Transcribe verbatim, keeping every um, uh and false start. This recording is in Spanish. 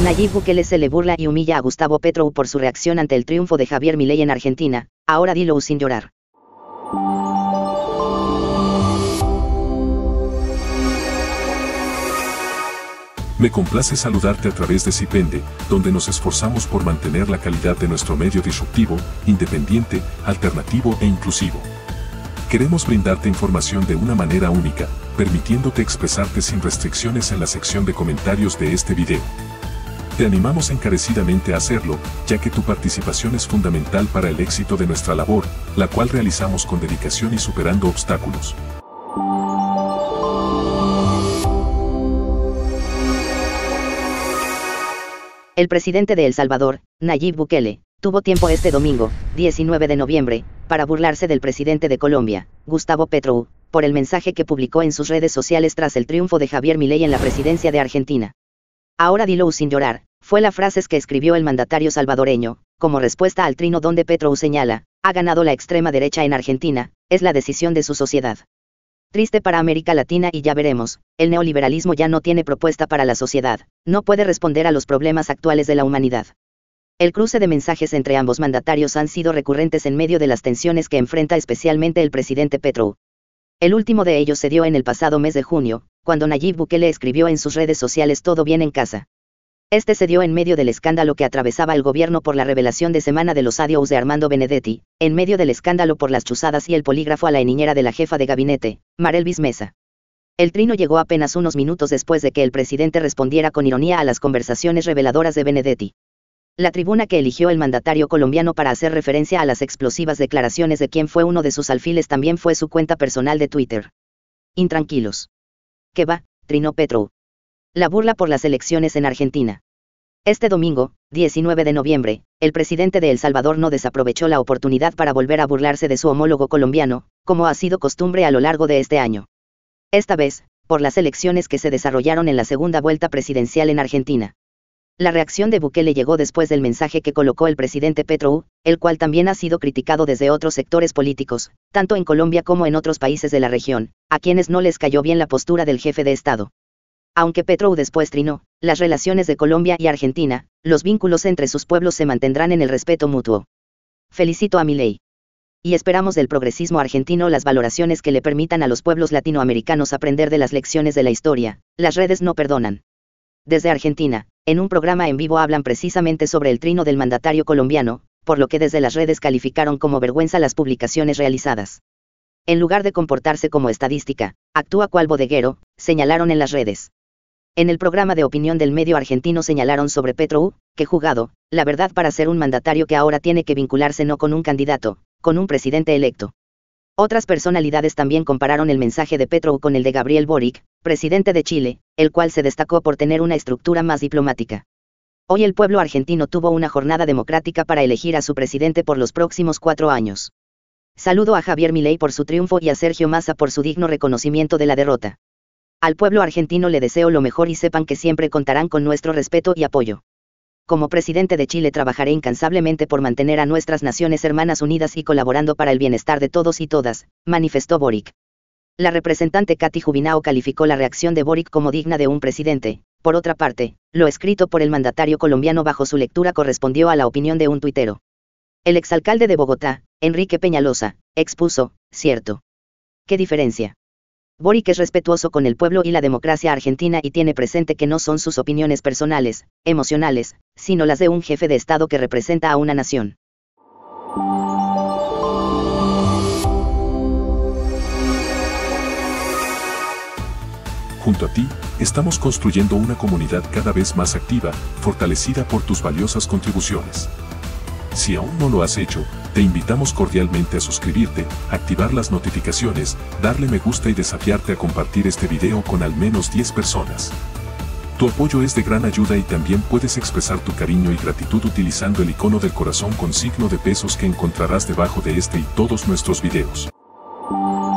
Nayib Bukele se le burla y humilla a Gustavo Petro por su reacción ante el triunfo de Javier Milei en Argentina. Ahora dilo sin llorar. Me complace saludarte a través de Cipende, donde nos esforzamos por mantener la calidad de nuestro medio disruptivo, independiente, alternativo e inclusivo. Queremos brindarte información de una manera única, permitiéndote expresarte sin restricciones en la sección de comentarios de este video. Te animamos encarecidamente a hacerlo, ya que tu participación es fundamental para el éxito de nuestra labor, la cual realizamos con dedicación y superando obstáculos. El presidente de El Salvador, Nayib Bukele, tuvo tiempo este domingo, diecinueve de noviembre, para burlarse del presidente de Colombia, Gustavo Petro, por el mensaje que publicó en sus redes sociales tras el triunfo de Javier Milei en la presidencia de Argentina. Ahora dilo sin llorar, fue la frase que escribió el mandatario salvadoreño, como respuesta al trino donde Petro señala, ha ganado la extrema derecha en Argentina, es la decisión de su sociedad. Triste para América Latina y ya veremos, el neoliberalismo ya no tiene propuesta para la sociedad, no puede responder a los problemas actuales de la humanidad. El cruce de mensajes entre ambos mandatarios han sido recurrentes en medio de las tensiones que enfrenta especialmente el presidente Petro. El último de ellos se dio en el pasado mes de junio, cuando Nayib Bukele escribió en sus redes sociales todo bien en casa. Este se dio en medio del escándalo que atravesaba el gobierno por la revelación de semana de los audios de Armando Benedetti, en medio del escándalo por las chuzadas y el polígrafo a la niñera de la jefa de gabinete, Marelvis Mesa. El trino llegó apenas unos minutos después de que el presidente respondiera con ironía a las conversaciones reveladoras de Benedetti. La tribuna que eligió el mandatario colombiano para hacer referencia a las explosivas declaraciones de quien fue uno de sus alfiles también fue su cuenta personal de Twitter. Intranquilos. ¿Qué va? Trinó Petro. La burla por las elecciones en Argentina. Este domingo, diecinueve de noviembre, el presidente de El Salvador no desaprovechó la oportunidad para volver a burlarse de su homólogo colombiano, como ha sido costumbre a lo largo de este año. Esta vez, por las elecciones que se desarrollaron en la segunda vuelta presidencial en Argentina. La reacción de Bukele llegó después del mensaje que colocó el presidente Petro, el cual también ha sido criticado desde otros sectores políticos, tanto en Colombia como en otros países de la región, a quienes no les cayó bien la postura del jefe de Estado. Aunque Petro después trinó, las relaciones de Colombia y Argentina, los vínculos entre sus pueblos se mantendrán en el respeto mutuo. Felicito a Milei. Y esperamos del progresismo argentino las valoraciones que le permitan a los pueblos latinoamericanos aprender de las lecciones de la historia, las redes no perdonan. Desde Argentina, en un programa en vivo hablan precisamente sobre el trino del mandatario colombiano, por lo que desde las redes calificaron como vergüenza las publicaciones realizadas. En lugar de comportarse como estadística, actúa cual bodeguero, señalaron en las redes. En el programa de opinión del medio argentino señalaron sobre Petro, que jugado, la verdad para ser un mandatario que ahora tiene que vincularse no con un candidato, con un presidente electo. Otras personalidades también compararon el mensaje de Petro con el de Gabriel Boric, presidente de Chile, el cual se destacó por tener una estructura más diplomática. Hoy el pueblo argentino tuvo una jornada democrática para elegir a su presidente por los próximos cuatro años. Saludo a Javier Milei por su triunfo y a Sergio Massa por su digno reconocimiento de la derrota. Al pueblo argentino le deseo lo mejor y sepan que siempre contarán con nuestro respeto y apoyo. Como presidente de Chile trabajaré incansablemente por mantener a nuestras naciones hermanas unidas y colaborando para el bienestar de todos y todas, manifestó Boric. La representante Katy Jubinao calificó la reacción de Boric como digna de un presidente. Por otra parte, lo escrito por el mandatario colombiano bajo su lectura correspondió a la opinión de un tuitero. El exalcalde de Bogotá, Enrique Peñalosa, expuso, cierto. ¿Qué diferencia? Boric es respetuoso con el pueblo y la democracia argentina y tiene presente que no son sus opiniones personales, emocionales, sino las de un jefe de Estado que representa a una nación. Junto a ti, estamos construyendo una comunidad cada vez más activa, fortalecida por tus valiosas contribuciones. Si aún no lo has hecho, te invitamos cordialmente a suscribirte, activar las notificaciones, darle me gusta y desafiarte a compartir este video con al menos diez personas. Tu apoyo es de gran ayuda y también puedes expresar tu cariño y gratitud utilizando el icono del corazón con signo de pesos que encontrarás debajo de este y todos nuestros videos.